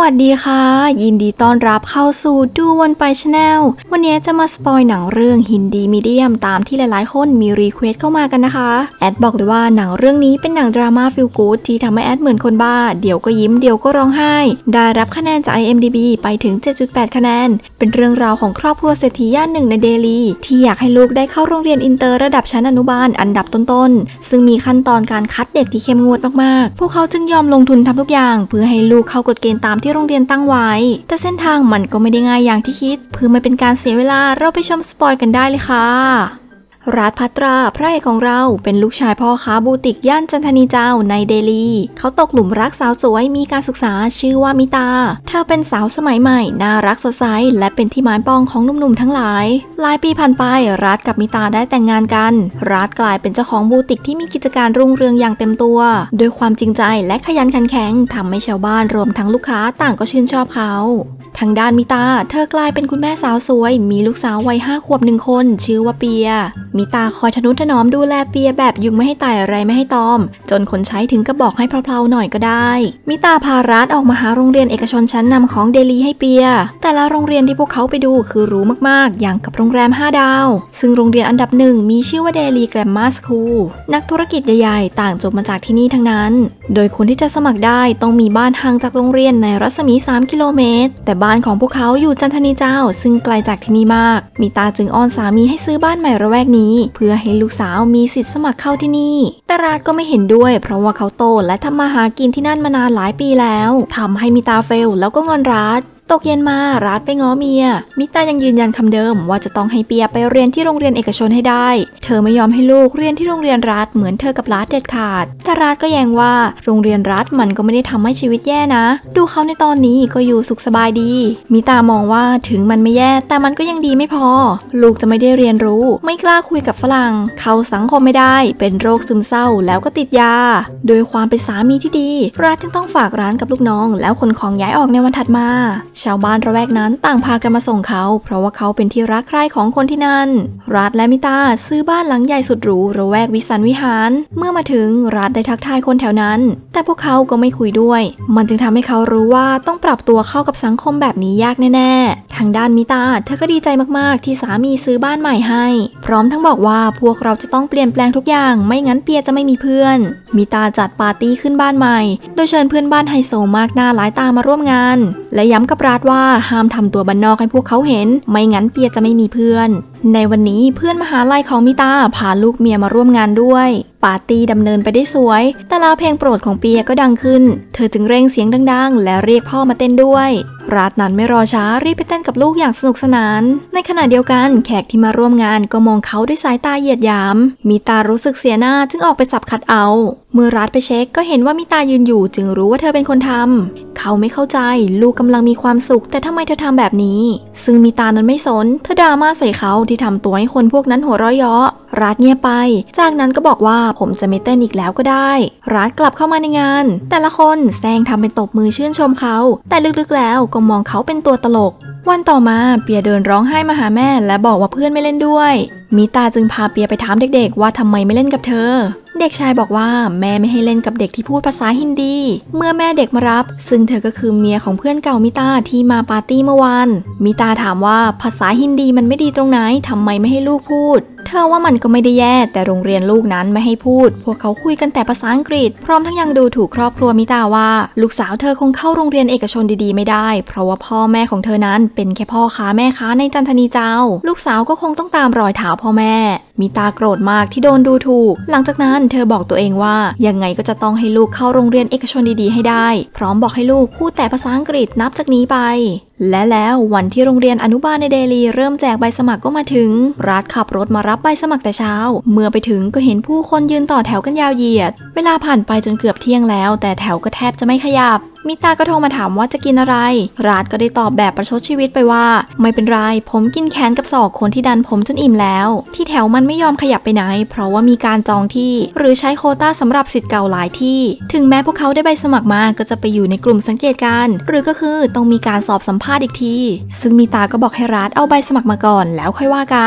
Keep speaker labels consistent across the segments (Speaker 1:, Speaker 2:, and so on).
Speaker 1: วัสดีค่ะยินดีต้อนรับเข้าสู่ดูวนไปชาแนลวันนี้จะมาสปอยหนังเรื่องฮินดีมีเดียมตามที่หลายๆคนมีรีเควสเข้ามากันนะคะแอดบอกเลยว่าหนังเรื่องนี้เป็นหนังดราม่าฟีลกู๊ดที่ทำให้แอดเหมือนคนบ้าเดี๋ยวก็ยิ้มเดี๋ยวก็ร้องไห้ได้รับคะแนนจาก IMDb ไปถึง 7.8 คะแนนเป็นเรื่องราวของครอบครัวเศรษฐีย่านหนึ่งในเดลีที่อยากให้ลูกได้เข้าโรงเรียนอินเตอร์ระดับชั้นอนุบาลอันดับต้นๆซึ่งมีขั้นตอนการคัดเด็กที่เข้มงวดมากๆพวกเขาจึงยอมลงทุนทำทุกอย่างเพื่อให้ลูกเข้ากฎเกณฑ์ตามที่โรงเรียนตั้งไว้แต่เส้นทางมันก็ไม่ได้ง่ายอย่างที่คิดเพื่อไม่เป็นการเสียเวลาเราไปชมสปอยกันได้เลยค่ะรัฐภัตราพระเอกของเราเป็นลูกชายพ่อค้าบูติกย่านจันทนีเจ้าในเดลีเขาตกหลุมรักสาวสวยมีการศึกษาชื่อว่ามิตาเธอเป็นสาวสมัยใหม่น่ารักสดใสและเป็นที่หมายปองของหนุ่มๆทั้งหลายปีผ่านไปรัฐกับมิตาได้แต่งงานกันรัฐกลายเป็นเจ้าของบูติกที่มีกิจการรุ่งเรืองอย่างเต็มตัวโดยความจริงใจและขยันขันแข็งทำให้ชาวบ้านรวมทั้งลูกค้าต่างก็ชื่นชอบเขาทางด้านมิตาเธอกลายเป็นคุณแม่สาวสวยมีลูกสาววัย5 ขวบ1 คนชื่อว่าเปียมิตาคอยทนุถนอมดูแลเปียแบบยุงไม่ให้ไต่อะไรไม่ให้ตอมจนคนใช้ถึงกับบอกให้เพลาๆหน่อยก็ได้มิตาพารัฐออกมาหาโรงเรียนเอกชนชั้นนำของเดลีให้เปียแต่ละโรงเรียนที่พวกเขาไปดูคือหรูมากๆอย่างกับโรงแรม5 ดาวซึ่งโรงเรียนอันดับหนึ่งมีชื่อว่าเดลีแกรมมาสคูลนักธุรกิจใหญ่ๆต่างจบมาจากที่นี่ทั้งนั้นโดยคนที่จะสมัครได้ต้องมีบ้านห่างจากโรงเรียนในรัศมี3 กิโลเมตรแต่บ้านของพวกเขาอยู่จันทนีเจ้าซึ่งไกลจากที่นี่มากมิตาจึงอ้อนสามีให้ซื้อบ้านใหม่ระแวกนี้เพื่อให้ลูกสาวมีสิทธิ์สมัครเข้าที่นี่แต่รัฐก็ไม่เห็นด้วยเพราะว่าเขาโตและทำมาหากินที่นั่นมานานหลายปีแล้วทำให้มิตาเฟลแล้วก็งอนรัฐตกเย็นมารัฐไปง้อเมียมิตายังยืนยันคำเดิมว่าจะต้องให้เปียไปเรียนที่โรงเรียนเอกชนให้ได้เธอไม่ยอมให้ลูกเรียนที่โรงเรียนรัฐเหมือนเธอกับรัฐเด็ดขาดแต่รัฐก็แย้งว่าโรงเรียนรัฐมันก็ไม่ได้ทำให้ชีวิตแย่นะดูเขาในตอนนี้ก็อยู่สุขสบายดีมิตามองว่าถึงมันไม่แย่แต่มันก็ยังดีไม่พอลูกจะไม่ได้เรียนรู้ไม่กล้าคุยกับฝรั่งเข้าสังคมไม่ได้เป็นโรคซึมเศร้าแล้วก็ติดยาโดยความเป็นสามีที่ดีรัฐจึงต้องฝากร้านกับลูกน้องแล้วขนของย้ายออกในวันถัดมาชาวบ้านระแวกนั้นต่างพากันมาส่งเขาเพราะว่าเขาเป็นที่รักใคร่ของคนที่นั่นรัฐและมิตาซื้อบ้านหลังใหญ่สุดหรูระแวกวิสันวิหารเมื่อมาถึงรัฐได้ทักทายคนแถวนั้นแต่พวกเขาก็ไม่คุยด้วยมันจึงทำให้เขารู้ว่าต้องปรับตัวเข้ากับสังคมแบบนี้ยากแน่ๆทางด้านมิตาเธอก็ดีใจมากๆที่สามีซื้อบ้านใหม่ให้พร้อมทั้งบอกว่าพวกเราจะต้องเปลี่ยนแปลงทุกอย่างไม่งั้นเปียจะไม่มีเพื่อนมิตาจัดปาร์ตี้ขึ้นบ้านใหม่โดยเชิญเพื่อนบ้านไฮโซมากหน้าหลายตามาร่วมงานและย้ำกับรัฐว่าห้ามทำตัวบ้านนอกให้พวกเขาเห็นไม่งั้นเปียจะไม่มีเพื่อนในวันนี้เพื่อนมหาลัยของมิตาพาลูกเมียมาร่วมงานด้วยปาร์ตี้ดำเนินไปได้สวยแต่แล้วเพลงโปรดของเปียก็ดังขึ้นเธอจึงเร่งเสียงดังๆและเรียกพ่อมาเต้นด้วยรัฐนั้นไม่รอช้ารีบไปเต้นกับลูกอย่างสนุกสนานในขณะเดียวกันแขกที่มาร่วมงานก็มองเขาด้วยสายตาเหยียดหยามมิตารู้สึกเสียหน้าจึงออกไปสับขัดเอาเมื่อรัฐไปเช็คก็เห็นว่ามิตายืนอยู่จึงรู้ว่าเธอเป็นคนทำเขาไม่เข้าใจลูกกำลังมีความสุขแต่ทำไมเธอทำแบบนี้ซึ่งมิตานั้นไม่สนเธอดราม่าใส่เขาที่ทำตัวให้คนพวกนั้นหัวเราะเยาะรัฐเงียบไปจากนั้นก็บอกว่าผมจะไม่เต้นอีกแล้วก็ได้รัฐกลับเข้ามาในงานแต่ละคนแซงทำเป็นตบมือชื่นชมเขาแต่ลึกๆแล้วก็มองเขาเป็นตัวตลกวันต่อมาเปียเดินร้องไห้มาหาแม่และบอกว่าเพื่อนไม่เล่นด้วยมิตาจึงพาเปียไปถามเด็กๆว่าทำไมไม่เล่นกับเธอเด็กชายบอกว่าแม่ไม่ให้เล่นกับเด็กที่พูดภาษาฮินดีเมื่อแม่เด็กมารับซึ่งเธอก็คือเมียของเพื่อนเก่ามิตาที่มาปาร์ตี้เมื่อวานมิตาถามว่าภาษาฮินดีมันไม่ดีตรงไหนทำไมไม่ให้ลูกพูดเธอว่ามันก็ไม่ได้แย่แต่โรงเรียนลูกนั้นไม่ให้พูดพวกเขาคุยกันแต่ภาษาอังกฤษพร้อมทั้งยังดูถูกครอบครัวมิตาว่าลูกสาวเธอคงเข้าโรงเรียนเอกชนดีๆไม่ได้เพราะว่าพ่อแม่ของเธอนั้นเป็นแค่พ่อค้าแม่ค้าในจันทนีเจ้าลูกสาวก็คงต้องตามรอยเท้าพ่อแม่มิตาโกรธมากที่โดนดูถูกหลังจากนั้นเธอบอกตัวเองว่ายังไงก็จะต้องให้ลูกเข้าโรงเรียนเอกชนดีๆให้ได้พร้อมบอกให้ลูกพูดแต่ภาษาอังกฤษนับจากนี้ไปและแล้ววันที่โรงเรียนอนุบาลในเดลีเริ่มแจกใบสมัครก็มาถึงรัฐขับรถมารับใบสมัครแต่เช้าเมื่อไปถึงก็เห็นผู้คนยืนต่อแถวกันยาวเหยียดเวลาผ่านไปจนเกือบเที่ยงแล้วแต่แถวก็แทบจะไม่ขยับมิตาก็โทรมาถามว่าจะกินอะไรรัฐก็ได้ตอบแบบประชดชีวิตไปว่าไม่เป็นไรผมกินแขนกับศอกคนที่ดันผมจนอิ่มแล้วที่แถวมันไม่ยอมขยับไปไหนเพราะว่ามีการจองที่หรือใช้โควต้าสำหรับสิทธิ์เก่าหลายที่ถึงแม้พวกเขาได้ใบสมัครมาก็จะไปอยู่ในกลุ่มสังเกตการณ์หรือก็คือต้องมีการสอบสัมภาษณ์อีกทีซึ่งมิตาก็บอกให้รัฐเอาใบสมัครมาก่อนแล้วค่อยว่ากัน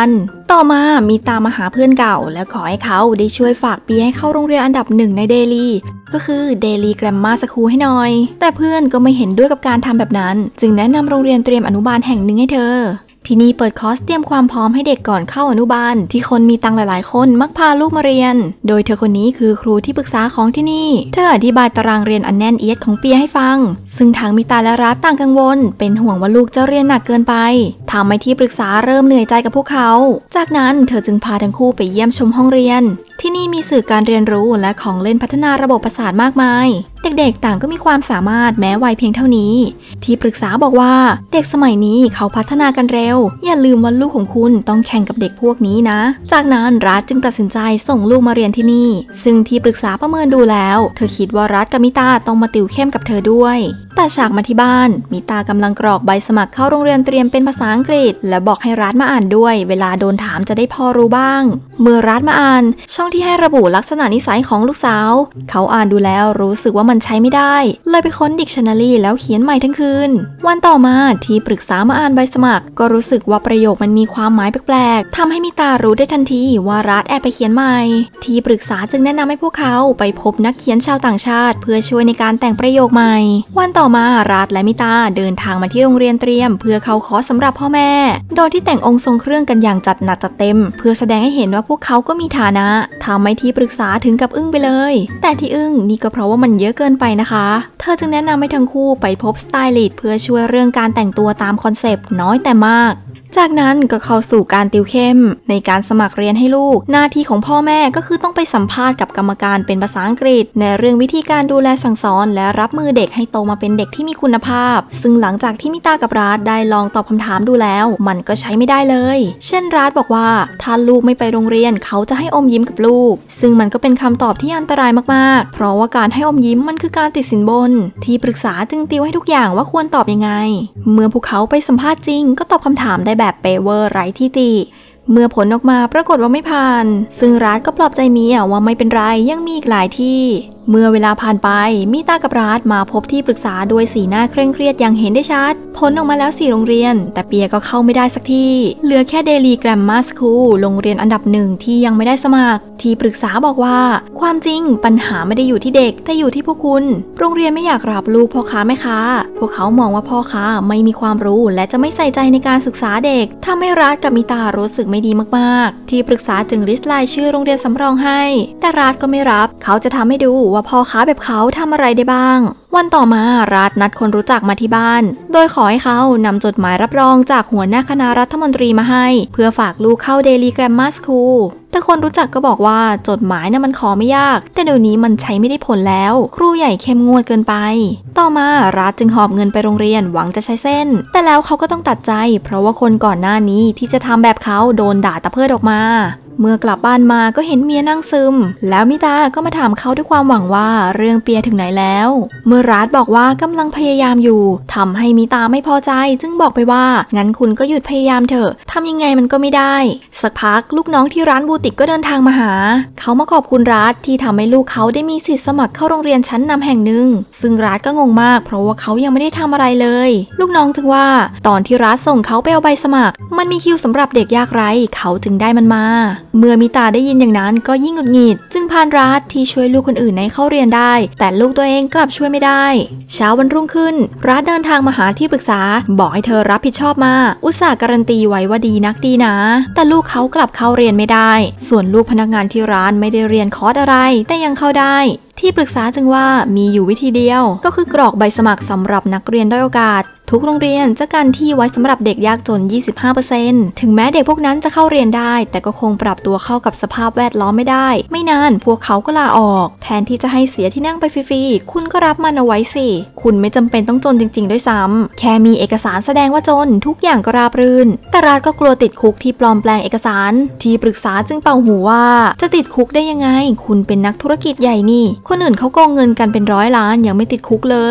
Speaker 1: ต่อมามีตามาหาเพื่อนเก่าแล้วขอให้เขาได้ช่วยฝากเปียให้เข้าโรงเรียนอันดับหนึ่งในเดลีก็คือเดลีแกรมมาสคูลให้หน่อยแต่เพื่อนก็ไม่เห็นด้วยกับการทำแบบนั้นจึงแนะนำโรงเรียนเตรียมอนุบาลแห่งหนึ่งให้เธอที่นี่เปิดคอร์สเตรียมความพร้อมให้เด็กก่อนเข้าอนุบาลที่คนมีตังหลายๆคนมักพาลูกมาเรียนโดยเธอคนนี้คือครูที่ปรึกษาของที่นี่เธออธิบายตารางเรียนอันแน่นเอียดของเปียให้ฟังซึ่งทางมิตาและรัฐต่างกังวลเป็นห่วงว่าลูกจะเรียนหนักเกินไปทำให้ที่ปรึกษาเริ่มเหนื่อยใจกับพวกเขาจากนั้นเธอจึงพาทั้งคู่ไปเยี่ยมชมห้องเรียนที่นี่มีสื่อการเรียนรู้และของเล่นพัฒนาระบบประสาทมากมายเด็กๆต่างก็มีความสามารถแม้วัยเพียงเท่านี้ที่ปรึกษาบอกว่าเด็กสมัยนี้เขาพัฒนากันเร็วอย่าลืมว่าลูกของคุณต้องแข่งกับเด็กพวกนี้นะจากนั้นรัฐจึงตัดสินใจส่งลูกมาเรียนที่นี่ซึ่งที่ปรึกษาประเมินดูแล้วเธอคิดว่ารัฐกับมิตาต้องมาติวเข้มกับเธอด้วยแต่ฉากมาที่บ้านมิตากำลังกรอกใบสมัครเข้าโรงเรียนเตรียมเป็นภาษาอังกฤษและบอกให้รัฐมาอ่านด้วยเวลาโดนถามจะได้พอรู้บ้างเมื่อรัฐมาอ่านช่องที่ให้ระบุลักษณะนิสัยของลูกสาวเขาอ่านดูแล้วรู้สึกว่ามันใช้ไม่ได้เลยไปค้น Dictionary แล้วเขียนใหม่ทั้งคืนวันต่อมาที่ปรึกษามาอ่านใบสมัครก็รู้สึกว่าประโยคมันมีความหมายแปลกๆทำให้มิตารู้ได้ทันทีว่ารัฐแอบไปเขียนใหม่ที่ปรึกษาจึงแนะนำให้พวกเขาไปพบนักเขียนชาวต่างชาติเพื่อช่วยในการแต่งประโยคใหม่วันต่อมารัฐและมิตาเดินทางมาที่โรงเรียนเตรียมเพื่อเข้าคอร์สสำหรับพ่อแม่โดยที่แต่งองค์ทรงเครื่องกันอย่างจัดหนักจัดเต็มเพื่อแสดงให้เห็นว่าพวกเขาก็มีฐานะทำให้ที่ปรึกษาถึงกับอึ้งไปเลยแต่ที่อึ้งนี่ก็เพราะว่ามันเยอะเกินไปนะคะเธอจึงแนะนำให้ทั้งคู่ไปพบสไตลิสต์เพื่อช่วยเรื่องการแต่งตัวตามคอนเซปต์น้อยแต่มากจากนั้นก็เข้าสู่การติวเข้มในการสมัครเรียนให้ลูกหน้าที่ของพ่อแม่ก็คือต้องไปสัมภาษณ์กับกรรมการเป็นภาษาอังกฤษในเรื่องวิธีการดูแลสั่งสอนและรับมือเด็กให้โตมาเป็นเด็กที่มีคุณภาพซึ่งหลังจากที่มิตากับรัฐได้ลองตอบคำถามดูแล้วมันก็ใช้ไม่ได้เลยเช่นรัฐบอกว่าถ้าลูกไม่ไปโรงเรียนเขาจะให้อมยิ้มกับลูกซึ่งมันก็เป็นคำตอบที่อันตรายมากๆเพราะว่าการให้อมยิ้มมันคือการติดสินบนที่ปรึกษาจึงติวให้ทุกอย่างว่าควรตอบยังไงเมื่อพวกเขาไปสัมภาษณ์จริงก็ตอบคำถามได้แบบเปเวอร์ไร้ที่ติเมื่อผลออกมาปรากฏว่าไม่ผ่านซึ่งรัฐก็ปลอบใจเมียว่าไม่เป็นไรยังมีอีกหลายที่เมื่อเวลาผ่านไปมิตากับรัฐมาพบที่ปรึกษาด้วยสีหน้าเคร่งเครียดอย่างเห็นได้ชัดผลออกมาแล้ว4โรงเรียนแต่เปียก็เข้าไม่ได้สักที่เหลือแค่เดลีแกรมมาสคูลโรงเรียนอันดับ1ที่ยังไม่ได้สมัครที่ปรึกษาบอกว่าความจริงปัญหาไม่ได้อยู่ที่เด็กแต่อยู่ที่พวกคุณโรงเรียนไม่อยากรับลูกพ่อค้าแม่ค้าพวกเขามองว่าพ่อค้าไม่มีความรู้และจะไม่ใส่ใจในการศึกษาเด็กทำให้รัฐกับมิตารู้สึกไม่ดีมากๆที่ปรึกษาจึงลิสต์รายชื่อโรงเรียนสำรองให้แต่รัฐก็ไม่รับเขาจะทำให้ดูว่าพ่อค้าแบบเขาทำอะไรได้บ้างวันต่อมารัฐนัดคนรู้จักมาที่บ้านโดยขอให้เขานำจดหมายรับรองจากหัวหน้าคณะรัฐมนตรีมาให้เพื่อฝากลูกเข้าเดลีแกรมมาสคูลแต่คนรู้จักก็บอกว่าจดหมายมันขอไม่ยากแต่เดี๋ยวนี้มันใช้ไม่ได้ผลแล้วครูใหญ่เข้มงวดเกินไปต่อมารัฐจึงหอบเงินไปโรงเรียนหวังจะใช้เส้นแต่แล้วเขาก็ต้องตัดใจเพราะว่าคนก่อนหน้านี้ที่จะทำแบบเขาโดนด่าตะเพิดออกมาเมื่อกลับบ้านมาก็เห็นเมียนั่งซึมแล้วมิตาก็มาถามเขาด้วยความหวังว่าเรื่องเปียถึงไหนแล้วเมื่อรัฐบอกว่ากำลังพยายามอยู่ทำให้มิตาไม่พอใจจึงบอกไปว่างั้นคุณก็หยุดพยายามเถอะทำยังไงมันก็ไม่ได้สักพักลูกน้องที่ร้านบูติกก็เดินทางมาหาเขามาขอบคุณรัฐที่ทำให้ลูกเขาได้มีสิทธิ์สมัครเข้าโรงเรียนชั้นนำแห่งหนึ่งซึ่งรัฐก็งงมากเพราะว่าเขายังไม่ได้ทำอะไรเลยลูกน้องจึงว่าตอนที่รัฐส่งเขาไปเอาใบสมัครมันมีคิวสำหรับเด็กยากไร้เขาจึงได้มันมาเมื่อมิตาได้ยินอย่างนั้นก็ยิ่งหงุดหงิดจึงพานรัฐที่ช่วยลูกคนอื่นให้เข้าเรียนได้แต่ลูกตัวเองกลับช่วยไม่ได้เช้าวันรุ่งขึ้นรัฐเดินทางมาหาที่ปรึกษาบอกให้เธอรับผิดชอบมาอุตส่าห์การันตีไว้ว่าดีนักดีนะแต่ลูกเขากลับเข้าเรียนไม่ได้ส่วนลูกพนักงานที่ร้านไม่ได้เรียนคอร์สอะไรแต่ยังเข้าได้ที่ปรึกษาจึงว่ามีอยู่วิธีเดียวก็คือกรอกใบสมัครสำหรับนักเรียนด้อยโอกาสทุกโรงเรียนจะกันที่ไว้สำหรับเด็กยากจน 25% ถึงแม้เด็กพวกนั้นจะเข้าเรียนได้แต่ก็คงปรับตัวเข้ากับสภาพแวดล้อมไม่ได้ไม่นานพวกเขาก็ลาออกแทนที่จะให้เสียที่นั่งไปฟรีๆคุณก็รับมันเอาไว้สิคุณไม่จำเป็นต้องจนจริงๆด้วยซ้ำแค่มีเอกสารแสดงว่าจนทุกอย่างก็ราบรื่นแต่รัฐก็กลัวติดคุกที่ปลอมแปลงเอกสารที่ปรึกษาจึงเป่าหูว่าจะติดคุกได้ยังไงคุณเป็นนักธุรกิจใหญ่นี่คนอื่นเขาโกงเงินกันเป็น100 ล้านยังไม่ติดคุกเลย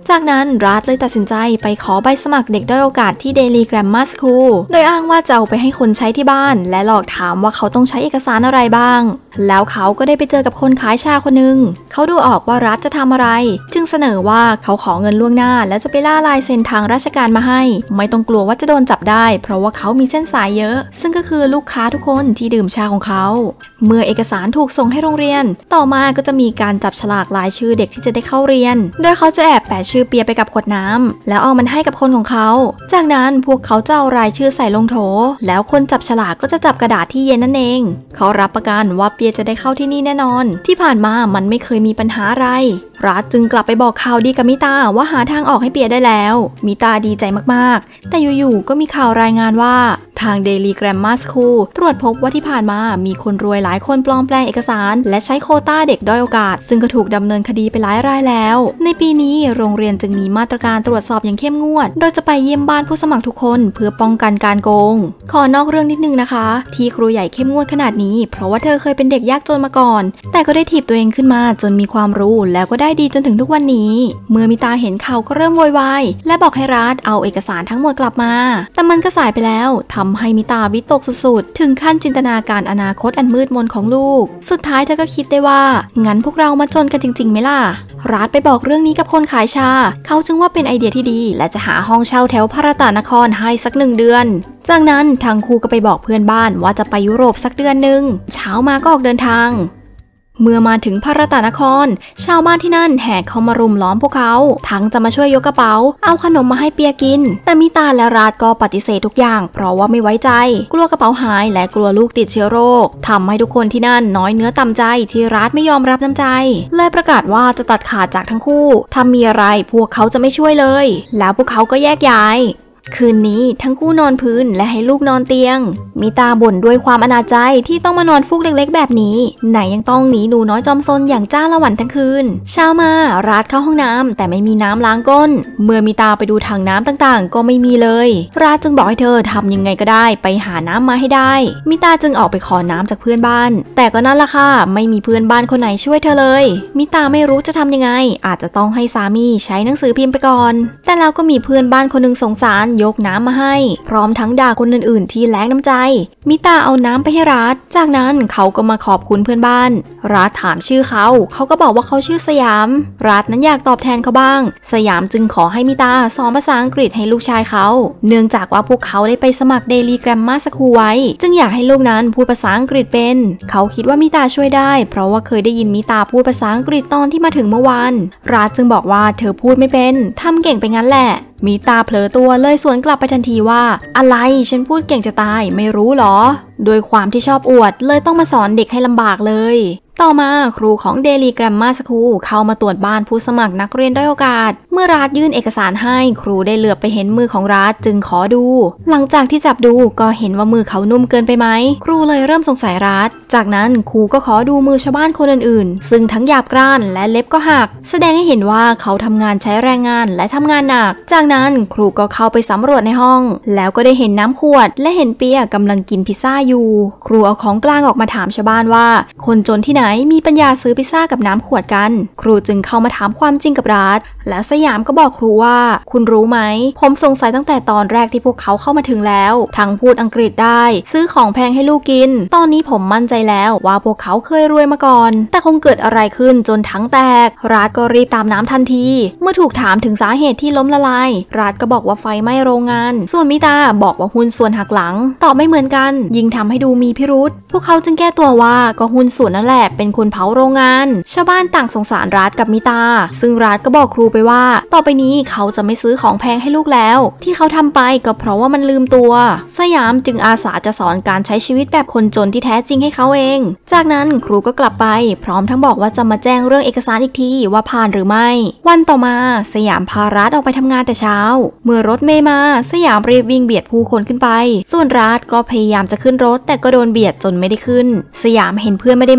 Speaker 1: จากนั้นรัฐเลยตัดสินใจไปขอใบสมัครเด็กด้อยโอกาสที่ Daily Grammar School โดยอ้างว่าจะเอาไปให้คนใช้ที่บ้านและหลอกถามว่าเขาต้องใช้เอกสารอะไรบ้างแล้วเขาก็ได้ไปเจอกับคนขายชาคนหนึ่งเขาดูออกว่ารัฐจะทำอะไรจึงเสนอว่าเขาขอเงินล่วงหน้าแล้วจะไปล่าลายเซ็นทางราชการมาให้ไม่ต้องกลัวว่าจะโดนจับได้เพราะว่าเขามีเส้นสายเยอะซึ่งก็คือลูกค้าทุกคนที่ดื่มชาของเขาเมื่อเอกสารถูกส่งให้โรงเรียนต่อมาก็จะมีการจับฉลากรายชื่อเด็กที่จะได้เข้าเรียนโดยเขาจะแอบแปะชื่อเปียไปกับขวดน้ำแล้วเอามันให้กับคนของเขาจากนั้นพวกเขาจะเอารายชื่อใส่ลงโถแล้วคนจับฉลากก็จะจับกระดาษที่เย็นนั่นเองเขารับประกันว่าเปียจะได้เข้าที่นี่แน่นอนที่ผ่านมามันไม่เคยมีปัญหาอะไรรัฐจึงกลับไปบอกข่าวดีกับมิตาว่าหาทางออกให้เปียได้แล้วมิตาดีใจมากๆแต่อยู่ๆก็มีข่าวรายงานว่าทาง Daily Grammar School ตรวจพบว่าที่ผ่านมามีคนรวยหลายคนปลอมแปลงเอกสารและใช้โควต้าเด็กด้อยโอกาสซึ่งก็ถูกดำเนินคดีไปหลายรายแล้วในปีนี้โรงเรียนจึงมีมาตรการตรวจสอบอย่างเข้มงวดโดยจะไปเยี่ยมบ้านผู้สมัครทุกคนเพื่อป้องกันการโกงขอนอกเรื่องนิดนึงนะคะที่ครูใหญ่เข้มงวดขนาดนี้เพราะว่าเธอเคยเป็นเด็กยากจนมาก่อนแต่ก็ได้ถีบตัวเองขึ้นมาจนมีความรู้แล้วก็ได้ดีจนถึงทุกวันนี้เมื่อมิตาเห็นข่าวก็เริ่มโวยวายและบอกให้รัฐเอาเอกสารทั้งหมดกลับมาแต่มันก็สายไปแล้วทำให้มิตาวิตกสุดๆถึงขั้นจินตนาการอนาคตอันมืดมนของลูกสุดท้ายเธอก็คิดได้ว่างั้นพวกเรามาจนกันจริงๆไหมล่ะรัฐไปบอกเรื่องนี้กับคนขายชาเขาจึงว่าเป็นไอเดียที่ดีและจะหาห้องเช่าแถวพระตานครให้สัก1 เดือนจากนั้นทั้งคู่ก็ไปบอกเพื่อนบ้านว่าจะไปยุโรปสักเดือนหนึ่งเช้ามาก็ออกเดินทางเมื่อมาถึงพระตานครชาวบ้านที่นั่นแห่เข้ามารุมล้อมพวกเขาทั้งจะมาช่วยยกกระเป๋าเอาขนมมาให้เปียกินแต่มิตาและรัฐก็ปฏิเสธทุกอย่างเพราะว่าไม่ไว้ใจกลัวกระเป๋าหายและกลัวลูกติดเชื้อโรคทำให้ทุกคนที่นั่นน้อยเนื้อต่ำใจที่รัฐไม่ยอมรับน้ำใจเลยประกาศว่าจะตัดขาดจากทั้งคู่ถ้ามีอะไรพวกเขาจะไม่ช่วยเลยแล้วพวกเขาก็แยกย้ายคืนนี้ทั้งคู่นอนพื้นและให้ลูกนอนเตียงมิตาบ่นด้วยความอนาจใจที่ต้องมานอนฟูกเล็กๆแบบนี้ไหนยังต้องหนีหนูน้อยจอมซนอย่างจ้าละวันทั้งคืนเช้ามารัฐเข้าห้องน้ำแต่ไม่มีน้ำล้างก้นเมื่อมิตาไปดูถังน้ำต่างๆก็ไม่มีเลยรัฐจึงบอกให้เธอทำยังไงก็ได้ไปหาน้ำมาให้ได้มิตาจึงออกไปขอน้ำจากเพื่อนบ้านแต่ก็นั่นล่ะค่ะไม่มีเพื่อนบ้านคนไหนช่วยเธอเลยมิตาไม่รู้จะทำยังไงอาจจะต้องให้สามีใช้หนังสือพิมพ์ไปก่อนแต่แล้วก็มีเพื่อนบ้านคนนึงสงสารยกน้ำมาให้พร้อมทั้งด่าคนอื่นๆที่แล้งน้ำใจมิตาเอาน้ำไปให้รัฐจากนั้นเขาก็มาขอบคุณเพื่อนบ้านรัฐถามชื่อเขาก็บอกว่าเขาชื่อสยามรัฐนั้นอยากตอบแทนเขาบ้างสยามจึงขอให้มิตาสอนภาษาอังกฤษให้ลูกชายเขาเนื่องจากว่าพวกเขาได้ไปสมัคร Daily Grammar School ไว้จึงอยากให้ลูกนั้นพูดภาษาอังกฤษเป็นเขาคิดว่ามิตาช่วยได้เพราะว่าเคยได้ยินมิตาพูดภาษาอังกฤษตอนที่มาถึงเมื่อวานรัฐจึงบอกว่าเธอพูดไม่เป็นทำเก่งไปงั้นแหละมิตาเผลอตัวเลยสวนกลับไปทันทีว่าอะไรฉันพูดเก่งจะตายไม่รู้หรอโดยความที่ชอบอวดเลยต้องมาสอนเด็กให้ลำบากเลยต่อมาครูของ Daily Grammar School เข้ามาตรวจบ้านผู้สมัครนักเรียนด้อยโอกาสเมื่อรัฐยื่นเอกสารให้ครูได้เหลือบไปเห็นมือของรัฐจึงขอดูหลังจากที่จับดูก็เห็นว่ามือเขานุ่มเกินไปไหมครูเลยเริ่มสงสัยรัฐจากนั้นครูก็ขอดูมือชาวบ้านคนอื่นๆซึ่งทั้งหยาบกร้านและเล็บก็หักแสดงให้เห็นว่าเขาทำงานใช้แรงงานและทำงานหนักจากนั้นครูก็เข้าไปสำรวจในห้องแล้วก็ได้เห็นน้ำขวดและเห็นเปียกำลังกินพิซซ่าอยู่ครูเอาของกลางออกมาถามชาวบ้านว่าคนจนที่ไหนมีปัญญาซื้อพิซซ่ากับน้ำขวดกันครูจึงเข้ามาถามความจริงกับรัฐและสยามก็บอกครูว่าคุณรู้ไหมผมสงสัยตั้งแต่ตอนแรกที่พวกเขาเข้ามาถึงแล้วทั้งพูดอังกฤษได้ซื้อของแพงให้ลูกกินตอนนี้ผมมั่นใจแล้วว่าพวกเขาเคยรวยมาก่อนแต่คงเกิดอะไรขึ้นจนถังแตกรัฐก็รีบตามน้ำทันทีเมื่อถูกถามถึงสาเหตุที่ล้มละลายรัฐก็บอกว่าไฟไหม้โรงงานส่วนมิตาบอกว่าหุ้นส่วนหักหลังตอบไม่เหมือนกันยิ่งทำให้ดูมีพิรุธพวกเขาจึงแก้ตัวว่าก็หุ้นส่วนนั่นแหละเป็นคนเผาโรงงานชาวบ้านต่างสงสารรัฐกับมิตาซึ่งรัฐก็บอกครูไปว่าต่อไปนี้เขาจะไม่ซื้อของแพงให้ลูกแล้วที่เขาทำไปก็เพราะว่ามันลืมตัวสยามจึงอาสาจะสอนการใช้ชีวิตแบบคนจนที่แท้จริงให้เขาเองจากนั้นครูก็กลับไปพร้อมทั้งบอกว่าจะมาแจ้งเรื่องเอกสารอีกทีว่าผ่านหรือไม่วันต่อมาสยามพารัฐออกไปทำงานแต่เช้าเมื่อรถเมล์มาสยามรีบวิ่งเบียดผู้คนขึ้นไปส่วนรัฐก็พยายามจะขึ้นรถแต่ก็โดนเบียดจนไม่ได้ขึ้นสยามเห็นเพื่อนไม่ได้มาด้วย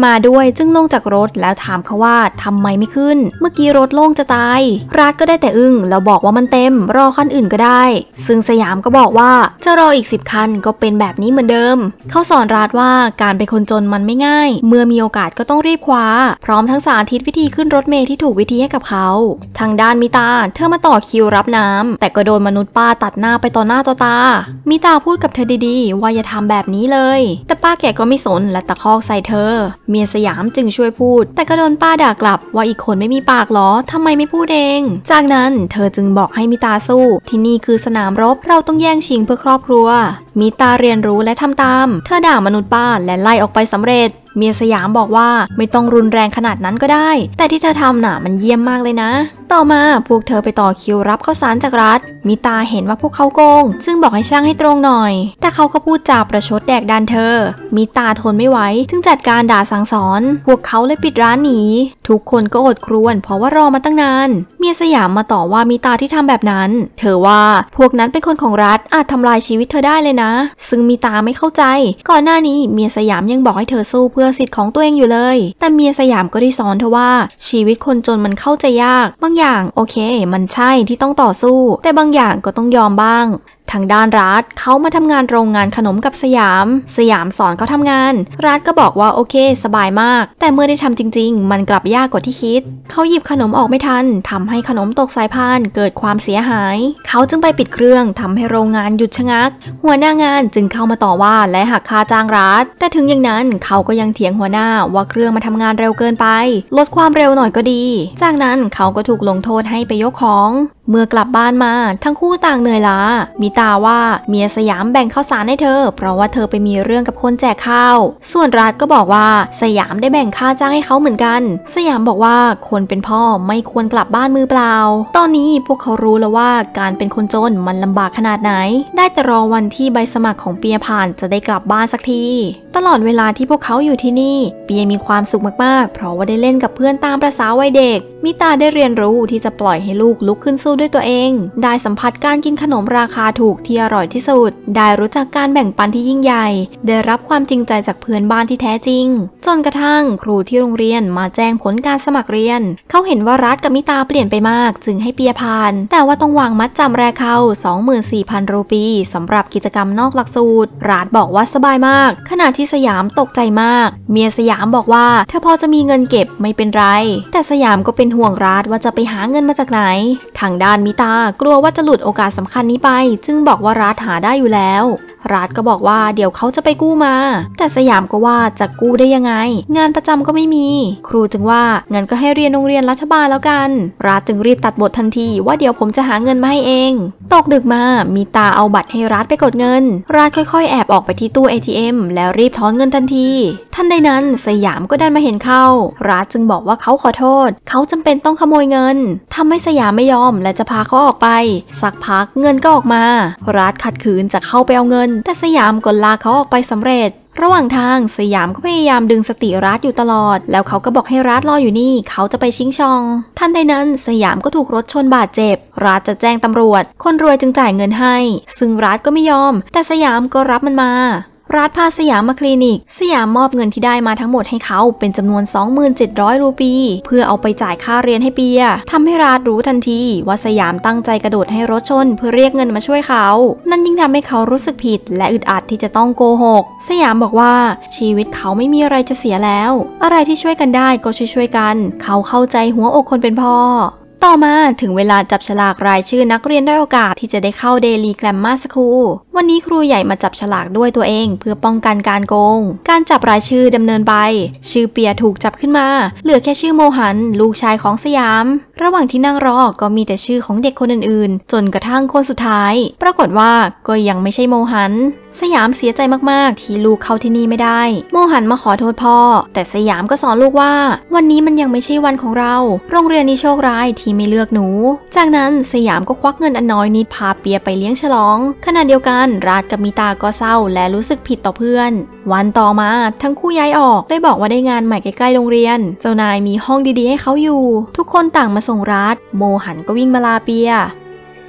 Speaker 1: จึงลงจากรถแล้วถามเขาว่าทำไมไม่ขึ้นเมื่อกี้รถโล่งจะตายรัฐก็ได้แต่อึ้งแล้วบอกว่ามันเต็มรอคันอื่นก็ได้ซึ่งสยามก็บอกว่าจะรออีก10 คันก็เป็นแบบนี้เหมือนเดิมเขาสอนรัฐว่าการเป็นคนจนมันไม่ง่ายเมื่อมีโอกาสก็ต้องรีบคว้าพร้อมทั้งสาธิตวิธีขึ้นรถเมล์ที่ถูกวิธีให้กับเขาทางด้านมิตาเธอมาต่อคิวรับน้ำแต่ก็โดนมนุษย์ป้าตัดหน้าไปต่อหน้าต่อตามิตาพูดกับเธอดีๆว่าอย่าทำแบบนี้เลยแต่ป้าแกก็ไม่สนและตะคอกใส่เธอเมียสยามจึงช่วยพูดแต่ก็โดนป้าด่ากลับว่าอีกคนไม่มีปากหรอทำไมไม่พูดเองจากนั้นเธอจึงบอกให้มิตาสู้ที่นี่คือสนามรบเราต้องแย่งชิงเพื่อครอบครัวมิตาเรียนรู้และทำตามเธอด่ามนุษย์ป้าและไล่ออกไปสำเร็จเมียสยามบอกว่าไม่ต้องรุนแรงขนาดนั้นก็ได้แต่ที่เธอทำน่ะมันเยี่ยมมากเลยนะต่อมาพวกเธอไปต่อคิวรับข้าวสารจากรัฐมิตาเห็นว่าพวกเขาโกงซึ่งบอกให้ช่างให้ตรงหน่อยแต่เขาก็พูดจาประชดแดกดันเธอมิตาทนไม่ไหวจึงจัดการด่าสั่งสอนพวกเขาเลยปิดร้านหนีทุกคนก็อดครวญเพราะว่ารอมาตั้งนานเมียสยามมาต่อว่ามิตาที่ทำแบบนั้นเธอว่าพวกนั้นเป็นคนของรัฐอาจทำลายชีวิตเธอได้เลยนะซึ่งมิตาไม่เข้าใจก่อนหน้านี้เมียสยามยังบอกให้เธอสู้เพื่อสิทธิ์ของตัวเองอยู่เลยแต่เมียสยามก็ได้สอนเธอว่าชีวิตคนจนมันเข้าใจยากบางอย่างโอเคมันใช่ที่ต้องต่อสู้แต่บางอย่างก็ต้องยอมบ้างทางด้านรัฐเขามาทำงานโรงงานขนมกับสยามสอนเขาทำงานรัฐก็บอกว่าโอเคสบายมากแต่เมื่อได้ทำจริงๆมันกลับยากกว่าที่คิดเขาหยิบขนมออกไม่ทันทำให้ขนมตกสายพานเกิดความเสียหายเขาจึงไปปิดเครื่องทำให้โรงงานหยุดชะงักหัวหน้างานจึงเข้ามาต่อว่าและหักค่าจ้างรัฐแต่ถึงอย่างนั้นเขาก็ยังเถียงหัวหน้าว่าเครื่องมาทำงานเร็วเกินไปลดความเร็วหน่อยก็ดีจากนั้นเขาก็ถูกลงโทษให้ไปยกของเมื่อกลับบ้านมาทั้งคู่ต่างเหนื่อยล้ามิตาว่าเมียสยามแบ่งข้าวสารให้เธอเพราะว่าเธอไปมีเรื่องกับคนแจกข้าวส่วนรัฐก็บอกว่าสยามได้แบ่งค่าจ้างให้เขาเหมือนกันสยามบอกว่าคนเป็นพ่อไม่ควรกลับบ้านมือเปล่าตอนนี้พวกเขารู้แล้วว่าการเป็นคนจนมันลำบากขนาดไหนได้แต่รอวันที่ใบสมัครของเปียผ่านจะได้กลับบ้านสักทีตลอดเวลาที่พวกเขาอยู่ที่นี่เปียมีความสุขมากๆเพราะว่าได้เล่นกับเพื่อนตามประสาวัยเด็กมิตาได้เรียนรู้ที่จะปล่อยให้ลูกลุกขึ้นสู้ด้วยตัวเองได้สัมผัสการกินขนมราคาถูกที่อร่อยที่สุดได้รู้จักการแบ่งปันที่ยิ่งใหญ่ได้รับความจริงใจจากเพื่อนบ้านที่แท้จริงจนกระทั่งครูที่โรงเรียนมาแจ้งผลการสมัครเรียนเขาเห็นว่ารัฐกับมิตาเปลี่ยนไปมากจึงให้เปียผ่านแต่ว่าต้องวางมัดจำแรกเข้า 24,000 รูปีสำหรับกิจกรรมนอกหลักสูตรรัฐบอกว่าสบายมากขณะที่สยามตกใจมากเมียสยามบอกว่าถ้าพอจะมีเงินเก็บไม่เป็นไรแต่สยามก็เป็นห่วงรัฐว่าจะไปหาเงินมาจากไหนทางด้านมิตากลัวว่าจะหลุดโอกาสสำคัญนี้ไปจึงบอกว่ารัฐหาได้อยู่แล้วรัฐก็บอกว่าเดี๋ยวเขาจะไปกู้มาแต่สยามก็ว่าจะกู้ได้ยังไงงานประจำก็ไม่มีครูจึงว่างั้นก็ให้เรียนโรงเรียนรัฐบาลแล้วกันรัฐจึงรีบตัดบททันทีว่าเดี๋ยวผมจะหาเงินมาให้เองตกดึกมามีตาเอาบัตรให้รัฐไปกดเงินรัฐค่อยๆแอบออกไปที่ตู้ ATM แล้วรีบถอนเงินทันทีทันใดนั้นสยามก็ดันมาเห็นเข้ารัฐจึงบอกว่าเขาขอโทษเขาจำเป็นต้องขโมยเงินทำให้สยามไม่ยอมและจะพาเขาออกไปสักพักเงินก็ออกมารัฐขัดขืนจะเข้าไปเอาเงินแต่สยามก็ลากเขาออกไปสำเร็จระหว่างทางสยามก็พยายามดึงสติรัฐอยู่ตลอดแล้วเขาก็บอกให้รัฐรออยู่นี่เขาจะไปชิงช่องทันใดนั้นสยามก็ถูกรถชนบาดเจ็บรัฐจะแจ้งตำรวจคนรวยจึงจ่ายเงินให้ซึ่งรัฐก็ไม่ยอมแต่สยามก็รับมันมารัฐพาสยามมาคลินิกสยามมอบเงินที่ได้มาทั้งหมดให้เขาเป็นจำนวน 27,000 รูปีเพื่อเอาไปจ่ายค่าเรียนให้เปียทำให้รัฐรู้ทันทีว่าสยามตั้งใจกระโดดให้รถชนเพื่อเรียกเงินมาช่วยเขานั่นยิ่งทำให้เขารู้สึกผิดและอึดอัดที่จะต้องโกหกสยามบอกว่าชีวิตเขาไม่มีอะไรจะเสียแล้วอะไรที่ช่วยกันได้ก็ช่วยกันเขาเข้าใจหัวอกคนเป็นพ่อต่อมาถึงเวลาจับฉลากรายชื่อนักเรียนด้อยโอกาสที่จะได้เข้า Daily Grammar School วันนี้ครูใหญ่มาจับฉลากด้วยตัวเองเพื่อป้องกันการโกงการจับรายชื่อดำเนินไปชื่อเปียถูกจับขึ้นมาเหลือแค่ชื่อโมหันลูกชายของสยามระหว่างที่นั่งรอก็มีแต่ชื่อของเด็กคนอื่นๆจนกระทั่งคนสุดท้ายปรากฏว่าก็ยังไม่ใช่โมหันสยามเสียใจมากๆที่ลูกเข้าที่นี่ไม่ได้โมหันมาขอโทษพ่อแต่สยามก็สอนลูกว่าวันนี้มันยังไม่ใช่วันของเราโรงเรียนนี้โชคร้ายที่ไม่เลือกหนูจากนั้นสยามก็ควักเงินอันน้อยนิดพาเปียไปเลี้ยงฉลองขณะเดียวกันรัฐกับมิตาก็เศร้าและรู้สึกผิดต่อเพื่อนวันต่อมาทั้งคู่ย้ายออกได้บอกว่าได้งานใหม่ใกล้ๆโรงเรียนเจ้านายมีห้องดีๆให้เขาอยู่ทุกคนต่างมาส่งรัฐโมหันก็วิ่งมาลาเปีย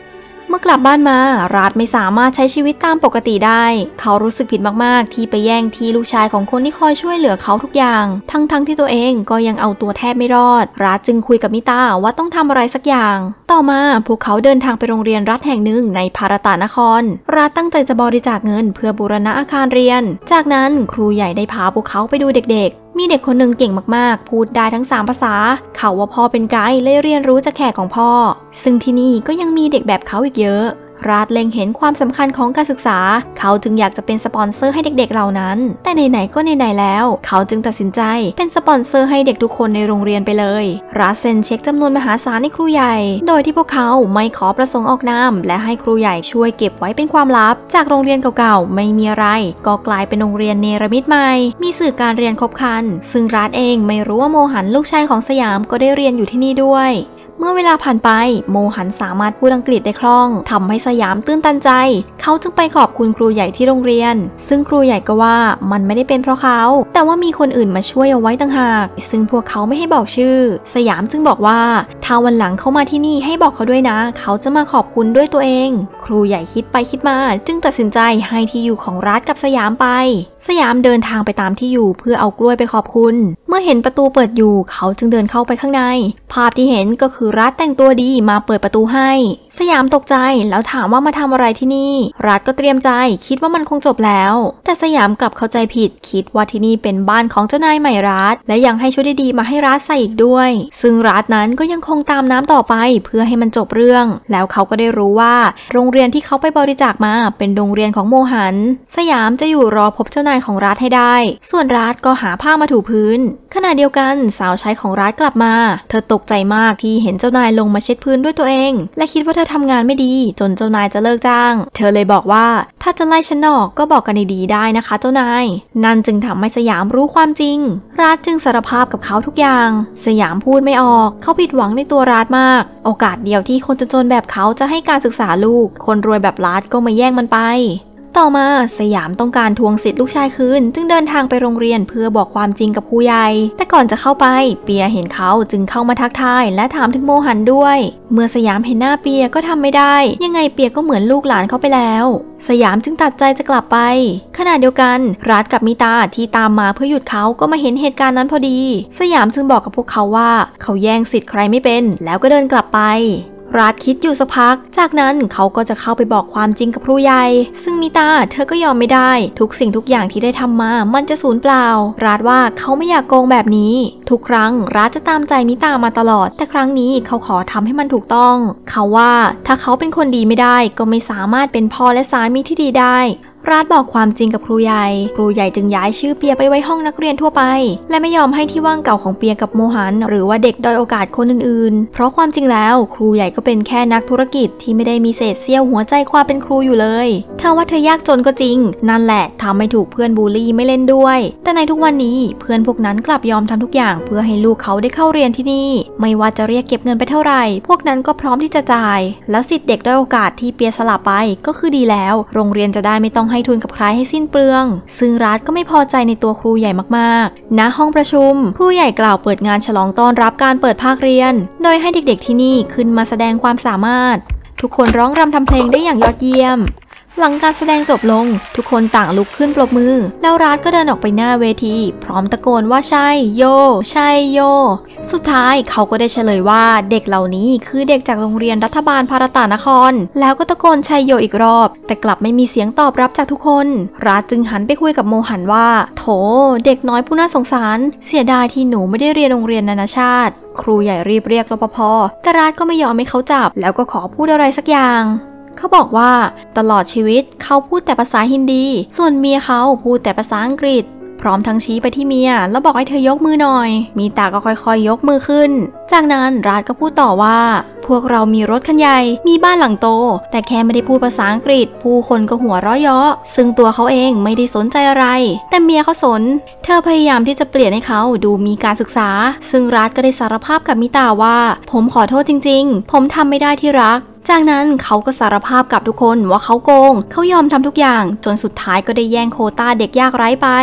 Speaker 1: เมื่อกลับบ้านมารัฐไม่สามารถใช้ชีวิตตามปกติได้เขารู้สึกผิดมากๆที่ไปแย่งที่ลูกชายของคนที่คอยช่วยเหลือเขาทุกอย่างทั้งที่ตัวเองก็ยังเอาตัวแทบไม่รอดรัฐจึงคุยกับมิตาว่าต้องทำอะไรสักอย่างต่อมาพวกเขาเดินทางไปโรงเรียนรัฐแห่งหนึ่งในภารตานครรัฐตั้งใจจะบริจาคเงินเพื่อบูรณะอาคารเรียนจากนั้นครูใหญ่ได้พาพวกเขาไปดูเด็กๆมีเด็กคนหนึ่งเก่งมากๆพูดได้ทั้ง3ภาษาเขาว่าพ่อเป็นไกด์เลยเรียนรู้จากแขกของพ่อซึ่งที่นี่ก็ยังมีเด็กแบบเขาอีกเยอะรัฐเล็งเห็นความสำคัญของการศึกษาเขาจึงอยากจะเป็นสปอนเซอร์ให้เด็กๆเหล่านั้นแต่ไหนๆก็ไหนๆแล้วเขาจึงตัดสินใจเป็นสปอนเซอร์ให้เด็กทุกคนในโรงเรียนไปเลยรัฐเซ็นเช็คจำนวนมหาศาลให้ครูใหญ่โดยที่พวกเขาไม่ขอประสงค์ออกนามและให้ครูใหญ่ช่วยเก็บไว้เป็นความลับจากโรงเรียนเก่าๆไม่มีอะไรก็กลายเป็นโรงเรียนเนรมิตใหม่มีสื่อการเรียนครบครันซึ่งรัฐเองไม่รู้ว่าโมหันลูกชายของสยามก็ได้เรียนอยู่ที่นี่ด้วยเมื่อเวลาผ่านไปโมหันสามารถพูดอังกฤษได้คล่องทำให้สยามตื้นตันใจเขาจึงไปขอบคุณครูใหญ่ที่โรงเรียนซึ่งครูใหญ่ก็ว่ามันไม่ได้เป็นเพราะเขาแต่ว่ามีคนอื่นมาช่วยเอาไว้ต่างหากซึ่งพวกเขาไม่ให้บอกชื่อสยามจึงบอกว่าถ้าวันหลังเขามาที่นี่ให้บอกเขาด้วยนะเขาจะมาขอบคุณด้วยตัวเองครูใหญ่คิดไปคิดมาจึงตัดสินใจให้ที่อยู่ของรัฐกับสยามไปสยามเดินทางไปตามที่อยู่เพื่อเอากล้วยไปขอบคุณเมื่อเห็นประตูเปิดอยู่เขาจึงเดินเข้าไปข้างในภาพที่เห็นก็คือรัฐแต่งตัวดีมาเปิดประตูให้สยามตกใจแล้วถามว่ามาทำอะไรที่นี่รัฐก็เตรียมใจคิดว่ามันคงจบแล้วแต่สยามกลับเข้าใจผิดคิดว่าที่นี่เป็นบ้านของเจ้านายใหม่รัฐและยังให้ชุดดีๆมาให้รัฐใส่อีกด้วยซึ่งรัฐนั้นก็ยังคงตามน้ำต่อไปเพื่อให้มันจบเรื่องแล้วเขาก็ได้รู้ว่าโรงเรียนที่เขาไปบริจาคมาเป็นโรงเรียนของโมหันสยามจะอยู่รอพบเจ้านายของรัฐให้ได้ส่วนรัฐก็หาผ้ามาถูพื้นขณะเดียวกันสาวใช้ของรัฐกลับมาเธอตกใจมากที่เห็นเจ้านายลงมาเช็ดพื้นด้วยตัวเองและคิดว่าเธอทำงานไม่ดีจนเจ้านายจะเลิกจ้างเธอเลยบอกว่าถ้าจะไล่ฉันออกก็บอกกันดีๆได้นะคะเจ้านายนั่นจึงทำให้สยามรู้ความจริงรัฐจึงสารภาพกับเขาทุกอย่างสยามพูดไม่ออกเขาผิดหวังในตัวรัฐมากโอกาสเดียวที่คนจนๆแบบเขาจะให้การศึกษาลูกคนรวยแบบรัฐก็มาแย่งมันไปต่อมาสยามต้องการทวงสิทธิ์ลูกชายคืนจึงเดินทางไปโรงเรียนเพื่อบอกความจริงกับครูใหญ่แต่ก่อนจะเข้าไปเปียเห็นเขาจึงเข้ามาทักทายและถามถึงโมหันด้วยเมื่อสยามเห็นหน้าเปียก็ทำไม่ได้ยังไงเปียก็เหมือนลูกหลานเขาไปแล้วสยามจึงตัดใจจะกลับไปขณะเดียวกันรัฐกับมิตาที่ตามมาเพื่อหยุดเขาก็มาเห็นเหตุการณ์นั้นพอดีสยามจึงบอกกับพวกเขาว่าเขาแย่งสิทธิ์ใครไม่เป็นแล้วก็เดินกลับไปรัฐคิดอยู่สักพักจากนั้นเขาก็จะเข้าไปบอกความจริงกับครูใหญ่ซึ่งมิตาเธอก็ยอมไม่ได้ทุกสิ่งทุกอย่างที่ได้ทำมามันจะสูญเปล่ารัฐว่าเขาไม่อยากโกงแบบนี้ทุกครั้งรัฐจะตามใจมิตามาตลอดแต่ครั้งนี้เขาขอทำให้มันถูกต้องเขาว่าถ้าเขาเป็นคนดีไม่ได้ก็ไม่สามารถเป็นพ่อและสามีที่ดีได้รัฐบอกความจริงกับครูใหญ่จึงย้ายชื่อเปียไปไว้ห้องนักเรียนทั่วไปและไม่ยอมให้ที่ว่างเก่าของเปียกับโมหันหรือว่าเด็กด้อยโอกาสคนอื่นๆเพราะความจริงแล้วครูใหญ่ก็เป็นแค่นักธุรกิจที่ไม่ได้มีเศษเสี้ยวหัวใจความเป็นครูอยู่เลยเธอว่าเธอยากจนก็จริงนั่นแหละทำให้ถูกเพื่อนบูลลี่ไม่เล่นด้วยแต่ในทุกวันนี้เพื่อนพวกนั้นกลับยอมทำทุกอย่างเพื่อให้ลูกเขาได้เข้าเรียนที่นี่ไม่ว่าจะเรียกเก็บเงินไปเท่าไหร่พวกนั้นก็พร้อมที่จะจ่ายแล้วสิทธิ์เด็กด้อยโอกาสที่เปียสละไปก็คือดีแล้วโรงเรียนจะได้ไม่ต้องให้ทุนกับใครให้สิ้นเปลืองซึ่งรัฐก็ไม่พอใจในตัวครูใหญ่มากๆณห้องประชุมครูใหญ่กล่าวเปิดงานฉลองต้อนรับการเปิดภาคเรียนโดยให้เด็กๆที่นี่ขึ้นมาแสดงความสามารถทุกคนร้องรำทำเพลงได้อย่างยอดเยี่ยมหลังการแสดงจบลงทุกคนต่างลุกขึ้นปรบมือแล้วรัฐก็เดินออกไปหน้าเวทีพร้อมตะโกนว่าใช่โยใช่โยสุดท้ายเขาก็ได้เฉลยว่าเด็กเหล่านี้คือเด็กจากโรงเรียนรัฐบาลภารตานครแล้วก็ตะโกนใช่โยอีกรอบแต่กลับไม่มีเสียงตอบรับจากทุกคนรัฐจึงหันไปคุยกับโมหันว่าโถเด็กน้อยผู้น่าสงสารเสียดายที่หนูไม่ได้เรียนโรงเรียนนานาชาติครูใหญ่รีบเรียกรปภแต่รัฐก็ไม่ยอมให้เขาจับแล้วก็ขอพูดอะไรสักอย่างเขาบอกว่าตลอดชีวิตเขาพูดแต่ภาษาฮินดีส่วนเมียเขาพูดแต่ภาษาอังกฤษพร้อมทั้งชี้ไปที่เมียแล้วบอกให้เธอยกมือหน่อยมีตาก็ค่อยๆยกมือขึ้นจากนั้นรัฐก็พูดต่อว่าพวกเรามีรถคันใหญ่มีบ้านหลังโตแต่แค่ไม่ได้พูดภาษาอังกฤษผู้คนก็หัวเราะเยาะซึ่งตัวเขาเองไม่ได้สนใจอะไรแต่เมียเขาสนเธอพยายามที่จะเปลี่ยนให้เขาดูมีการศึกษาซึ่งรัฐก็ได้สารภาพกับมิตาว่าผมขอโทษจริงๆผมทำไม่ได้ที่รักจากนั้นเขาก็สารภาพกับทุกคนว่าเขาโกงเขายอมทำทุกอย่างจนสุดท้ายก็ได้แย่งโควต้าเด็กยากไร้ไป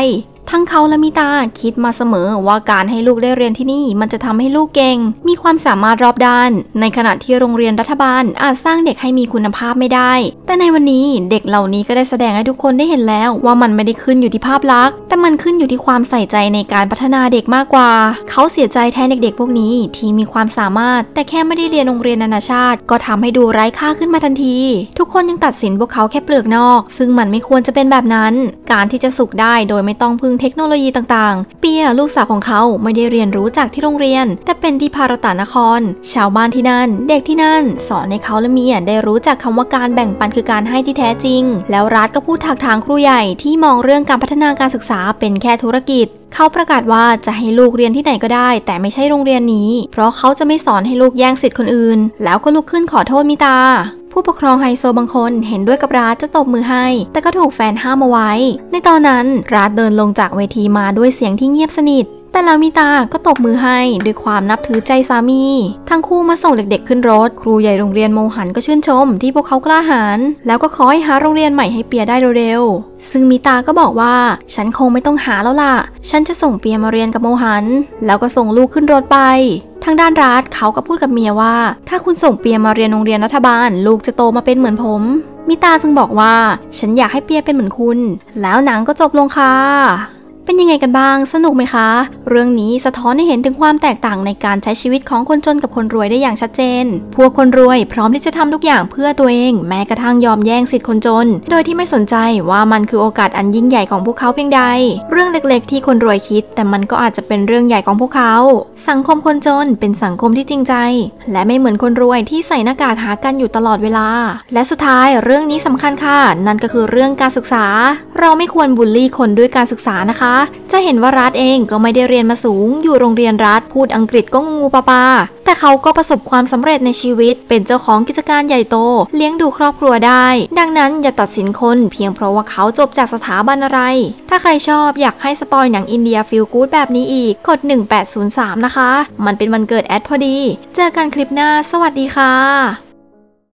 Speaker 1: ทั้งเขาและมิตาคิดมาเสมอว่าการให้ลูกได้เรียนที่นี่มันจะทำให้ลูกเก่งมีความสามารถรอบด้านในขณะที่โรงเรียนรัฐบาลอาจสร้างเด็กให้มีคุณภาพไม่ได้แต่ในวันนี้เด็กเหล่านี้ก็ได้แสดงให้ทุกคนได้เห็นแล้วว่ามันไม่ได้ขึ้นอยู่ที่ภาพลักษณ์แต่มันขึ้นอยู่ที่ความใส่ใจในการพัฒนาเด็กมากกว่าเขาเสียใจแทนเด็กๆพวกนี้ที่มีความสามารถแต่แค่ไม่ได้เรียนโรงเรียนนานาชาติก็ทำให้ดูไร้ค่าขึ้นมาทันทีทุกคนยังตัดสินพวกเขาแค่เปลือกนอกซึ่งมันไม่ควรจะเป็นแบบนั้นการที่จะสุขได้โดยไม่ต้องพึ่งเทคโนโลยีต่างๆเปียลูกสาวของเขาไม่ได้เรียนรู้จากที่โรงเรียนแต่เป็นที่พาราตานครชาวบ้านที่นั่นเด็กที่นั่นสอนให้เขาและเมียได้รู้จักคำว่าการแบ่งปันคือการให้ที่แท้จริงแล้วรัฐก็พูดถากถางครูใหญ่ที่มองเรื่องการพัฒนาการศึกษาเป็นแค่ธุรกิจเขาประกาศว่าจะให้ลูกเรียนที่ไหนก็ได้แต่ไม่ใช่โรงเรียนนี้เพราะเขาจะไม่สอนให้ลูกแย่งสิทธิ์คนอื่นแล้วก็ลุกขึ้นขอโทษมิตาผู้ปกครองไฮโซบางคนเห็นด้วยกับรัฐจะตบมือให้แต่ก็ถูกแฟนห้ามเอาไว้ในตอนนั้นรัฐเดินลงจากเวทีมาด้วยเสียงที่เงียบสนิทแต่แล้วมิตาก็ตบมือให้ด้วยความนับถือใจสามีทั้งคู่มาส่งเด็กๆขึ้นรถครูใหญ่โรงเรียนโมหันก็ชื่นชมที่พวกเขากล้าหาญแล้วก็ขอให้หาโรงเรียนใหม่ให้เปียได้เร็วๆซึ่งมิตาก็บอกว่าฉันคงไม่ต้องหาแล้วล่ะฉันจะส่งเปียมาเรียนกับโมหันแล้วก็ส่งลูกขึ้นรถไปทางด้านรัฐเขาก็พูดกับเมียว่าถ้าคุณส่งเปียมาเรียนโรงเรียนรัฐบาลลูกจะโตมาเป็นเหมือนผมมิตาจึงบอกว่าฉันอยากให้เปียเป็นเหมือนคุณแล้วหนังก็จบลงค่ะเป็นยังไงกันบ้างสนุกไหมคะเรื่องนี้สะท้อนให้เห็นถึงความแตกต่างในการใช้ชีวิตของคนจนกับคนรวยได้อย่างชัดเจนพวกคนรวยพร้อมที่จะทำทุกอย่างเพื่อตัวเองแม้กระทั่งยอมแย่งสิทธิคนจนโดยที่ไม่สนใจว่ามันคือโอกาสอันยิ่งใหญ่ของพวกเขาเพียงใดเรื่องเล็กๆที่คนรวยคิดแต่มันก็อาจจะเป็นเรื่องใหญ่ของพวกเขาสังคมคนจนเป็นสังคมที่จริงใจและไม่เหมือนคนรวยที่ใส่หน้ากากหากันอยู่ตลอดเวลาและสุดท้ายเรื่องนี้สำคัญค่ะนั่นก็คือเรื่องการศึกษาเราไม่ควรบูลลี่คนด้วยการศึกษานะคะจะเห็นว่ารัฐเองก็ไม่ได้เรียนมาสูงอยู่โรงเรียนรัฐพูดอังกฤษก็งูปลาแต่เขาก็ประสบความสำเร็จในชีวิตเป็นเจ้าของกิจการใหญ่โตเลี้ยงดูครอบครัวได้ดังนั้นอย่าตัดสินคนเพียงเพราะว่าเขาจบจากสถาบันอะไรถ้าใครชอบอยากให้สปอยหนังอินเดียฟีลกู๊ดแบบนี้อีกกด1803นะคะมันเป็นวันเกิดแอดพอดีเจอกันคลิปหน้าสวัสดีค่ะ